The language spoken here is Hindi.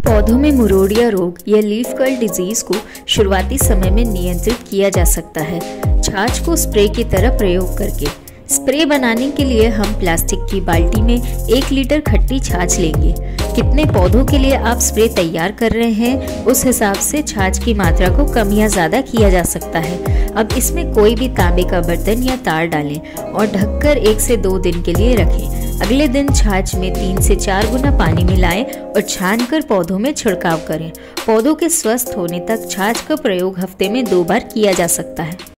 पौधों में मुरोड़िया रोग या लीफ कर्ल डिजीज को शुरुआती समय में नियंत्रित किया जा सकता है छाछ को स्प्रे की तरह प्रयोग करके। स्प्रे बनाने के लिए हम प्लास्टिक की बाल्टी में 1 लीटर खट्टी छाछ लेंगे। कितने पौधों के लिए आप स्प्रे तैयार कर रहे हैं उस हिसाब से छाछ की मात्रा को कम या ज़्यादा किया जा सकता है। अब इसमें कोई भी तांबे का बर्तन या तार डालें और ढककर 1 से 2 दिन के लिए रखें। अगले दिन छाछ में 3 से 4 गुना पानी मिलाएं और छानकर पौधों में छिड़काव करें। पौधों के स्वस्थ होने तक छाछ का प्रयोग हफ्ते में 2 बार किया जा सकता है।